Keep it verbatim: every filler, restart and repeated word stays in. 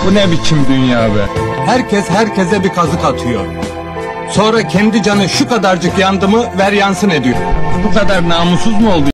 Bu ne biçim dünya be? Herkes herkese bir kazık atıyor. Sonra kendi canı şu kadarcık yandı mı ver yansın ediyor. Bu kadar namussuz mu oldu?